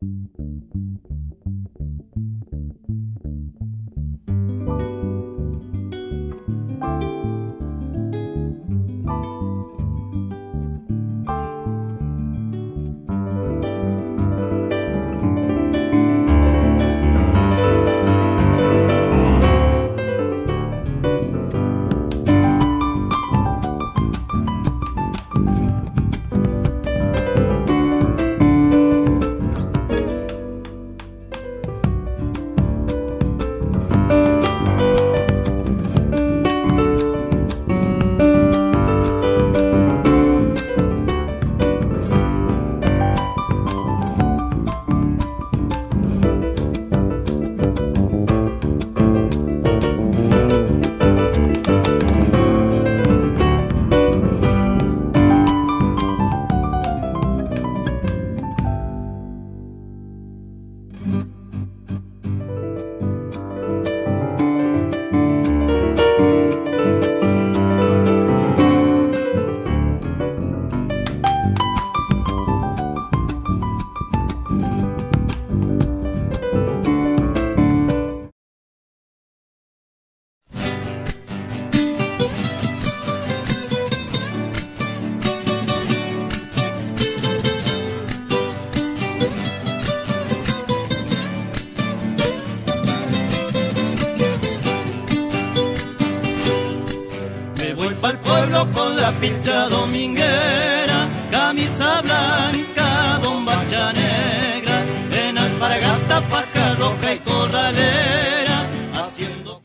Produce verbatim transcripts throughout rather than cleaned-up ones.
Con la pilcha dominguera, camisa blanca, bombacha negra, en alpargata, faja roja y corralera, haciendo...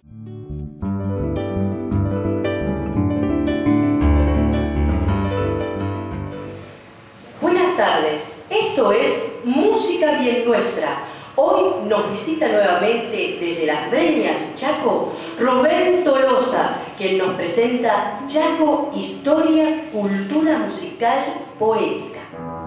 Buenas tardes, esto es Música Bien Nuestra. Hoy nos visita nuevamente desde Las Breñas, Chaco, Rubén Tolosa, quien nos presenta Chaco, Historia, Cultura Musical, Poética.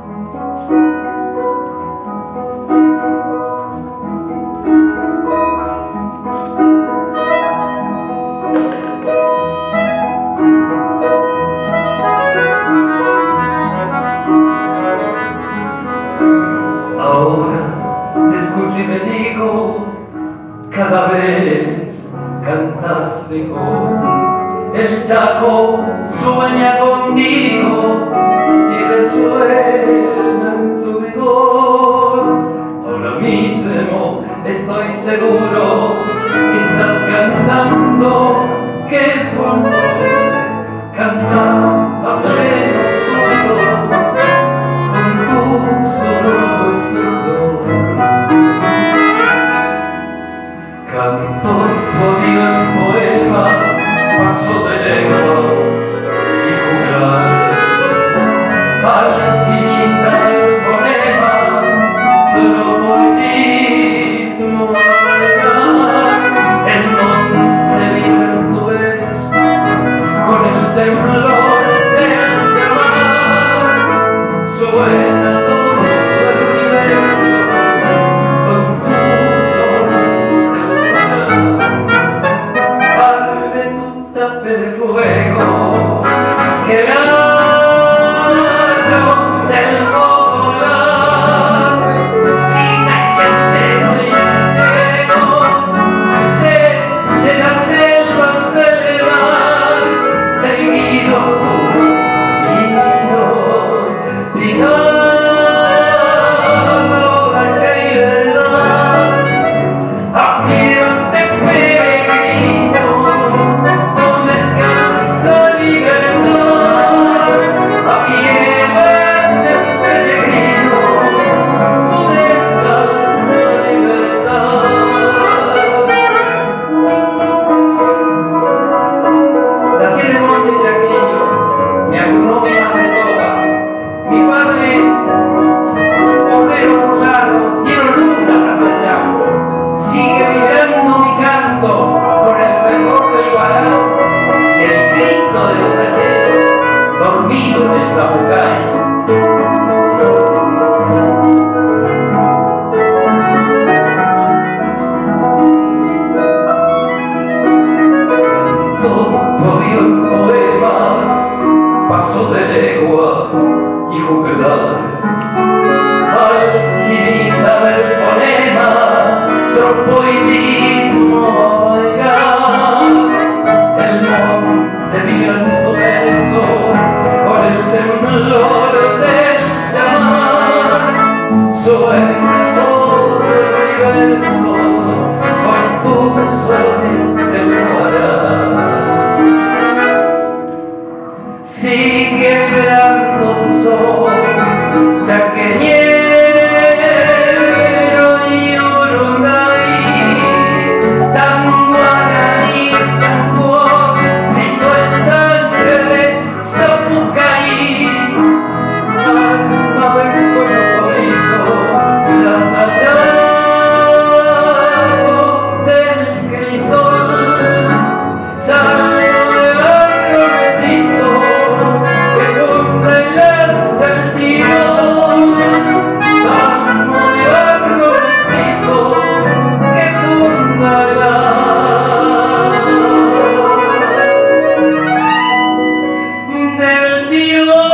Y me digo, cada vez cantas mejor. El Chaco sueña contigo y resuena en tu vigor. Ahora mismo estoy seguro que estás cantando, que fue amor, cantar a pleno todo, con tu solo esplendor. Canto todavía en poemas, paso de lengua y jugar. Alquimista del fonema, tropo y ritmo alargar. El monte vibra en tu verso, con el temblor del llamar. Suena todo el universo, confuso. De fuego que rayo del volar y la gente de, de las selvas del mar, del guido tu nido, y juglar. Alquimista tropo y ritmo bailar, el monte vibrando verso con el temblor del llamar, sueña todo el universo con tus sones del guará. Sigue mirando tu sol, chaqueñero y urundaí, tan guaraní, tan guo, tengo el sangre de Zapucaí, alma del compromiso, la Santiago del crisol, salvo de barro mestizo, que funda el arte el tirón, salvo de barro mestizo, que funda el arte del tirón.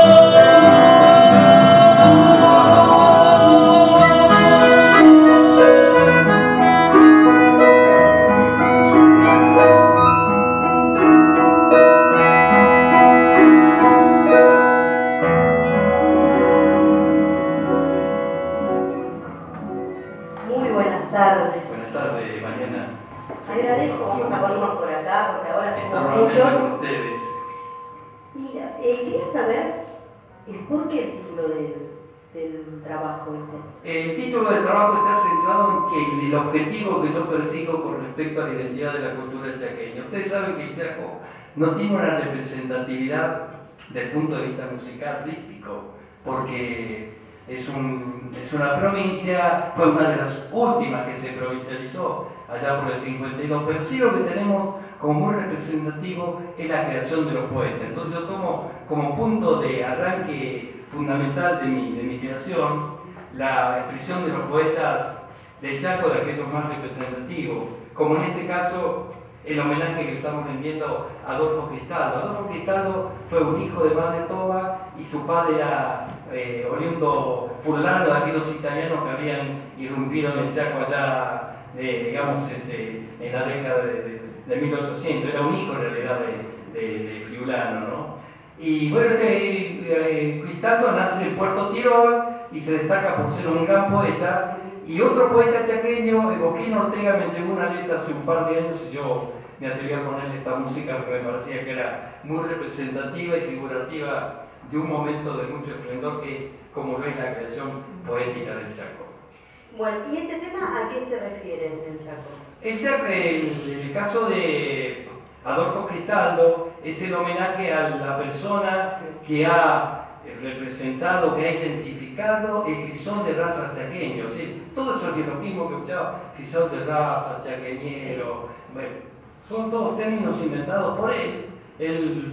Muy buenas tardes. Buenas tardes, Mariana. Agradezco, vamos a ponernos por acá porque ahora Esto somos normalmente muchos. con ustedes. Mira, eh, quería saber el por qué el título del, del trabajo este. El título del trabajo está centrado en que el objetivo que yo persigo con respecto a la identidad de la cultura chaqueña. Ustedes saben que el Chaco no tiene una representatividad desde el punto de vista musical rítmico, porque es, un, es una provincia, fue una de las últimas que se provincializó allá por el cincuenta y dos, pero sí lo que tenemos como muy representativo es la creación de los poetas. Entonces yo tomo como punto de arranque fundamental de mi, de mi creación la expresión de los poetas del Chaco, de aquellos más representativos, como en este caso el homenaje que estamos rendiendo a Adolfo Cristaldo. Adolfo Cristaldo fue un hijo de madre toba y su padre era eh, oriundo fulano, de aquellos italianos que habían irrumpido en el Chaco allá, eh, digamos, ese, en la década de, de, de mil ochocientos. Era un hijo en realidad de, de, de friulano, ¿no? Y bueno, este eh, Cristaldo nace en Puerto Tirol y se destaca por ser un gran poeta. Y otro poeta chaqueño, Boquín Ortega, me entregó una letra hace un par de años y yo me atreví a ponerle esta música porque me parecía que era muy representativa y figurativa de un momento de mucho esplendor que como lo es la creación poética del Chaco. Bueno, ¿y este tema a qué se refiere del Chaco? El, Chaco, el, el caso de Adolfo Cristaldo es el homenaje a la persona que ha representado, que ha identificado el crisol de raza chaqueño, ¿sí? Todo eso que lo mismo que escuchaba, crisol de raza, chaqueñero, bueno, son todos términos inventados por él. Él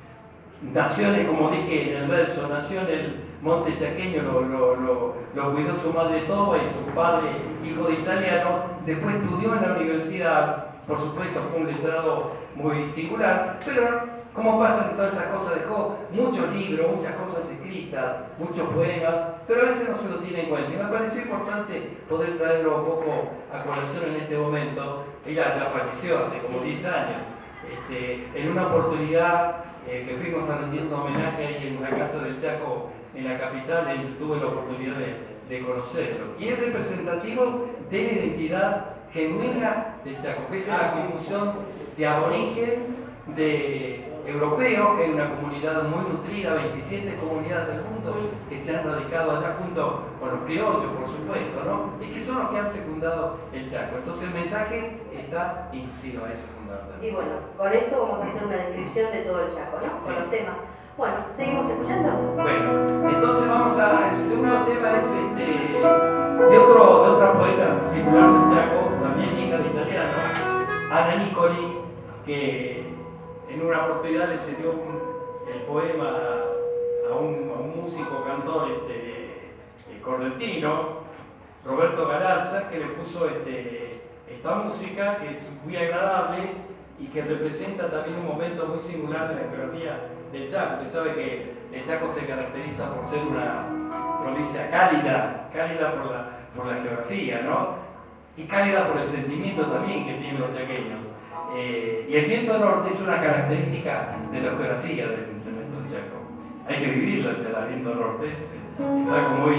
nació, en, como dije en el verso, nació en el monte chaqueño, lo, lo, lo, lo cuidó su madre toba y su padre, hijo de italiano. Después estudió en la universidad, por supuesto fue un letrado muy singular, pero como pasa que todas esas cosas, dejó muchos libros, muchas cosas escritas, muchos poemas, pero a veces no se lo tiene en cuenta. Y me pareció importante poder traerlo un poco a colación en este momento. Ella ya falleció hace como diez años. Este, en una oportunidad eh, que fuimos a rendir un homenaje ahí en una casa del Chaco, en la capital, él, tuve la oportunidad de, de conocerlo. Y es representativo de la identidad genuina del Chaco, que es la conjunción de aborigen, de europeo, que hay una comunidad muy nutrida, veintisiete comunidades del mundo que se han radicado allá junto con los criollos, por supuesto, ¿no? Y que son los que han fecundado el Chaco. Entonces el mensaje está inducido a eso fundamentalmente. Y bueno, con esto vamos a hacer una descripción de todo el Chaco, ¿no? Con Sí. los temas. Bueno, ¿seguimos escuchando? Bueno, entonces vamos a... El segundo tema es este, de, otro, de otra poeta singular del Chaco, también hija de italiano, Ana Nicoli, que en una oportunidad le cedió un, el poema a un, a un músico, cantor este, eh, correntino, Roberto Galarza, que le puso este, esta música que es muy agradable y que representa también un momento muy singular de la geografía del Chaco. Usted sabe que el Chaco se caracteriza por ser una provincia cálida, cálida por la, por la geografía, ¿no? y cálida por el sentimiento también que tienen los chaqueños. Eh, y el viento norte es una característica de la geografía de, de nuestro Chaco. Hay que vivirlo, el viento norte es, es algo muy,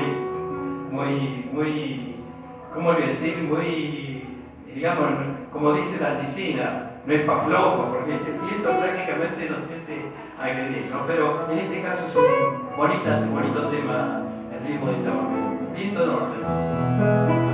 muy, muy, ¿cómo le decir? Muy, digamos, como dice la Alticina, no es pa' flojo, porque este viento prácticamente nos tiende a agredir, ¿no? Pero en este caso es un bonita, bonito tema, el ritmo de Chaco. Viento norte, entonces.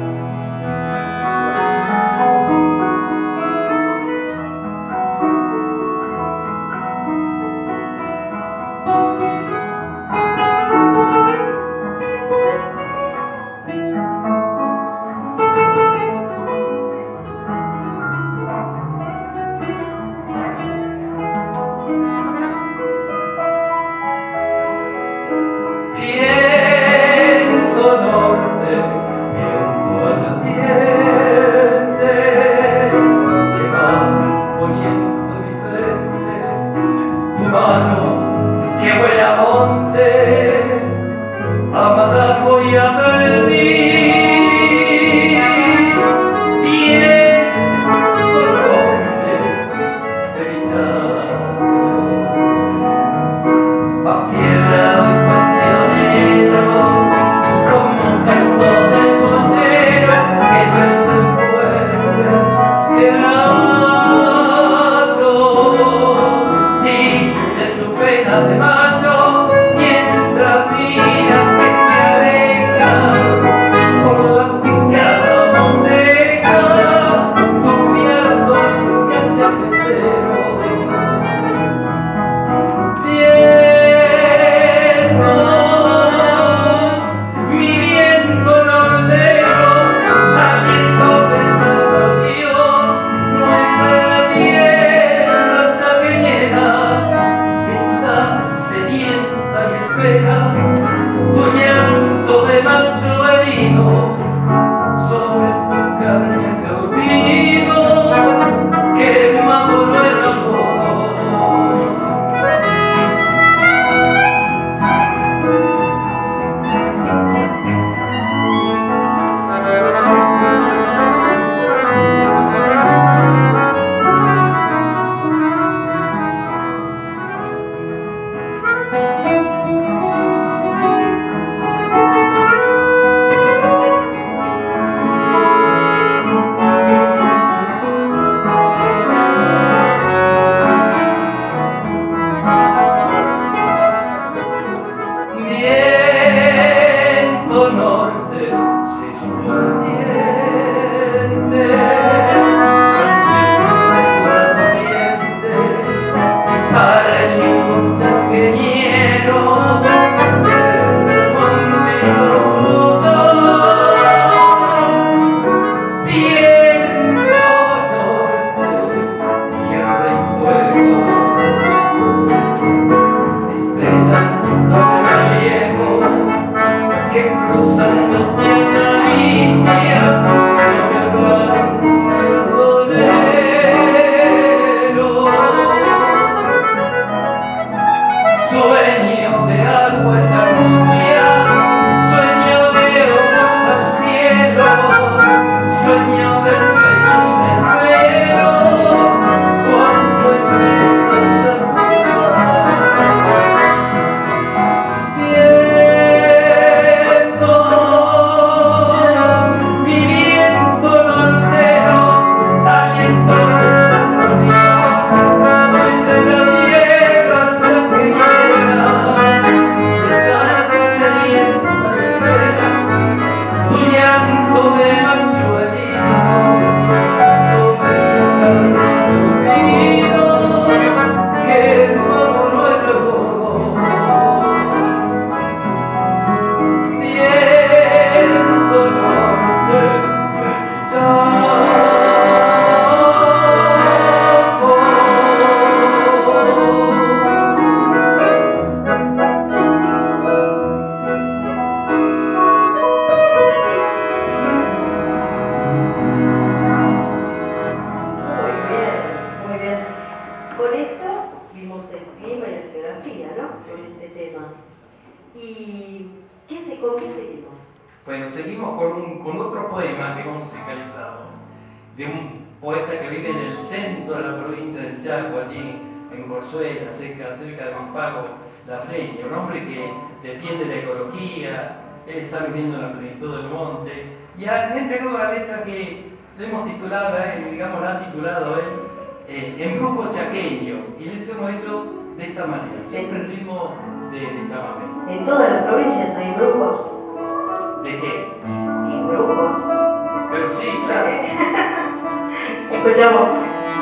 Viento norte Bueno, seguimos con, un, con otro poema que hemos musicalizado, de un poeta que vive en el centro de la provincia del Chaco, allí en Corzuela, cerca, cerca de Pago, La Breña, un hombre que defiende la ecología, él está viviendo en la plenitud del monte, y ha entregado la letra que le hemos titulado a él, digamos, la ha titulado él, eh, Embrujo Chaqueño, y les hemos hecho de esta manera, siempre en ritmo de, de chamamé. En todas las provincias hay brujos. ¿De qué? Y brujos. Pero sí, claro. Escuchamos.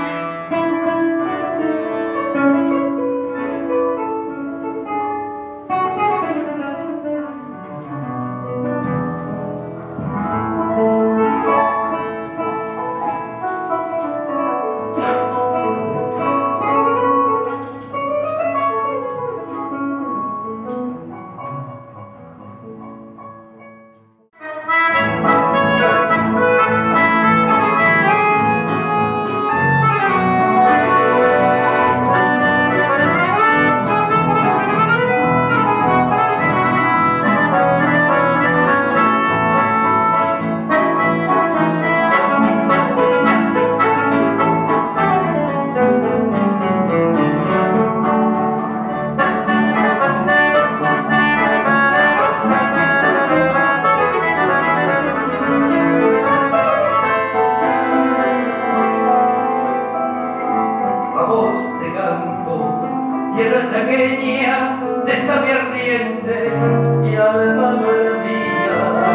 Tierra chaqueña de savia ardiente y alma maravilla,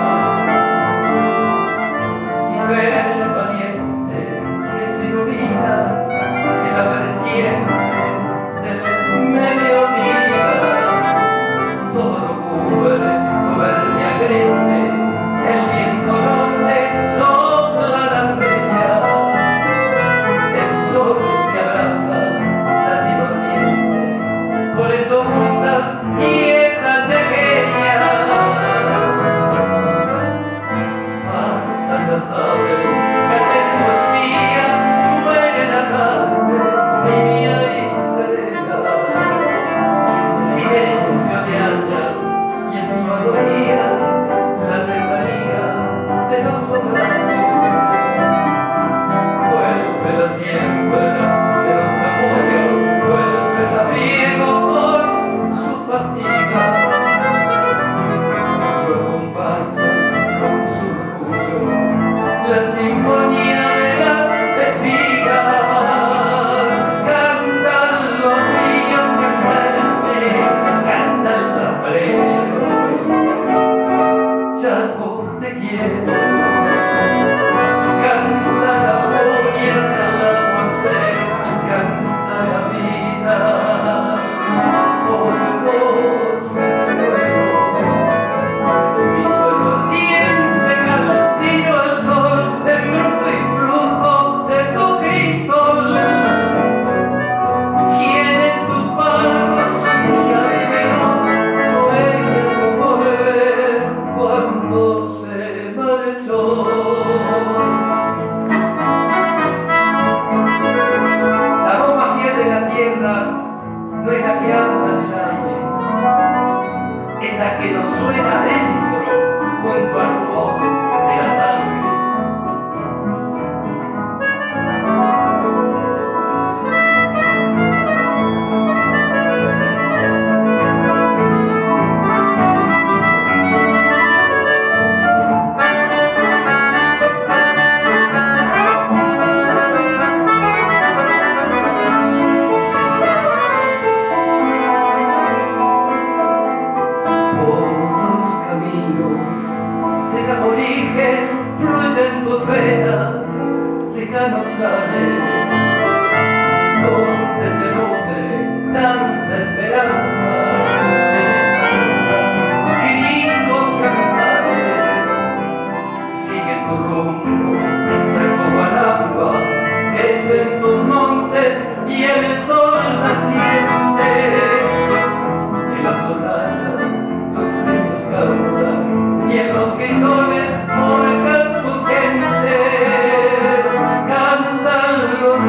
mujer valiente que se ilumina en la vertiente del mediodía, todo lo cubre tu verde agreste, el viento norte sopla las bellas, el sol te abraza. Por eso gustas tierra chaqueña. Pasan las aves, cayendo el día, muere la tarde, tibia y serena. Silencio de hayas y en su agonía la lejanía de los sombreros. Vuelve la siembra de los capullos, vuelve el abrigo fatiga, lo acompaña con su orgullo la sinfonía de las espigas. Cantan los ríos, canta el tren, canta el zafrero. Chaco te quiero, canta la furia del aguacero, canta la vida. No es la que anda en el aire, es la que nos suena adentro, junto al rumor de la sangre. Fluyen tus venas, lejanos lares, donde se nutre tanta esperanza, semejanza, gritos cantares. Sigue tu rumbo, Cerro Gualamba, que es en tus montes y el sol naciente. En las sonajas los niños cantan y en los quizones morgas tus gentes cantan los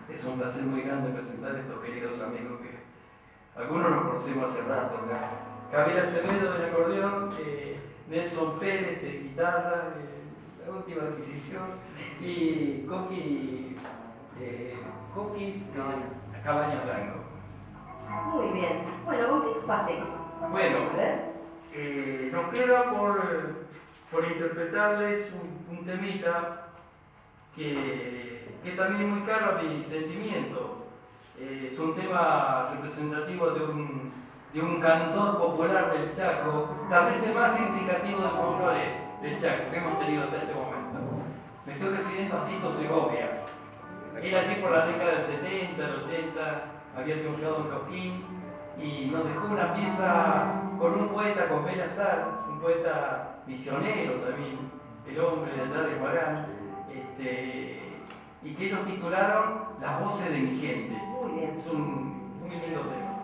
es un placer muy grande presentar a estos queridos amigos que algunos nos conocemos hace rato ya. Gabriel Acevedo en acordeón, eh, Nelson Pérez en guitarra, eh, la última adquisición, y Coqui, eh, Coquis eh, Cabañas Blanco. Muy bien. Bueno, ¿con qué nos pasemos? Bueno, A ver. eh, nos queda por, por interpretarles un, un temita que, que también es muy caro a mi sentimiento. Eh, es un tema representativo de un, de un cantor popular del Chaco, tal vez el más significativo del folclore del Chaco que hemos tenido hasta este momento. Me estoy refiriendo a Cito Segovia. Él allí por la década del setenta, del ochenta, había triunfado en Cosquín y nos dejó una pieza con un poeta, con Benazar, un poeta misionero también, el hombre de allá de Guarán, este, y que ellos titularon Las voces de mi gente. Muy bien. Es un muy lindo tema.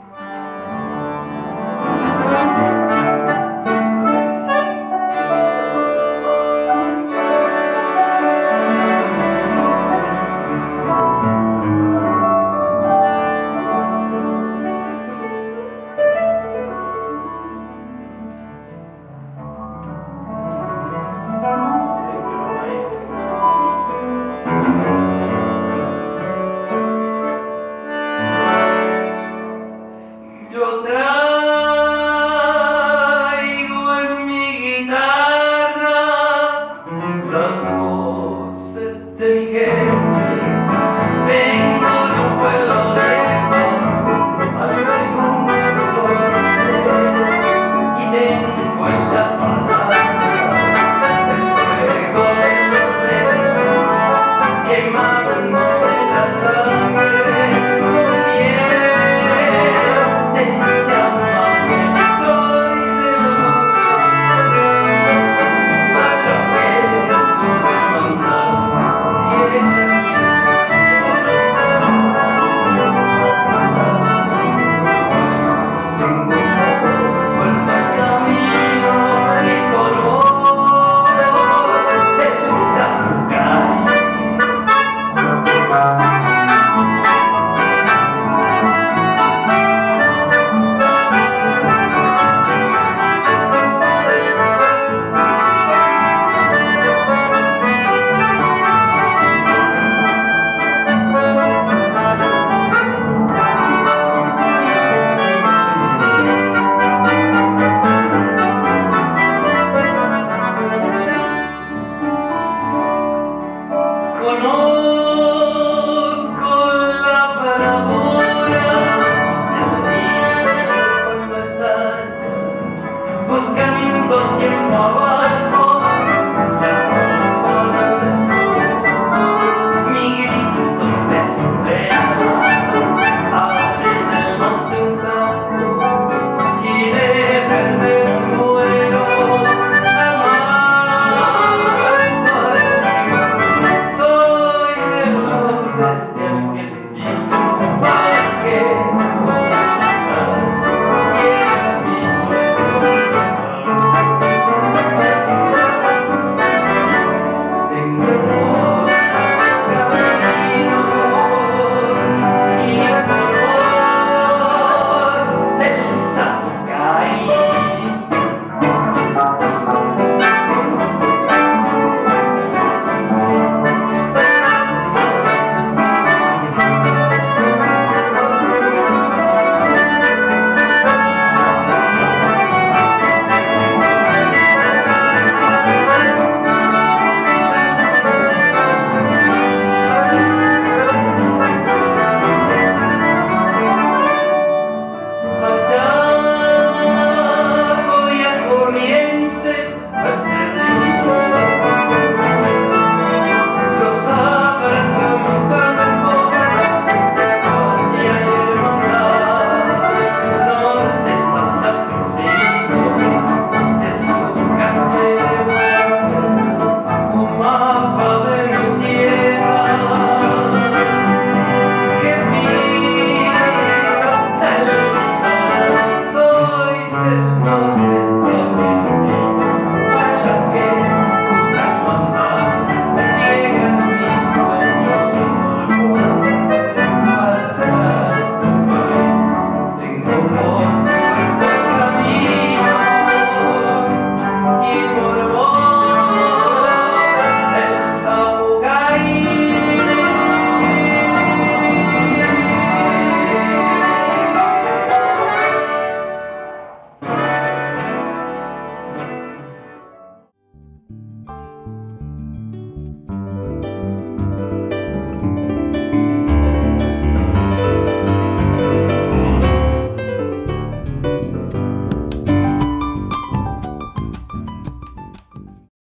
Yo traigo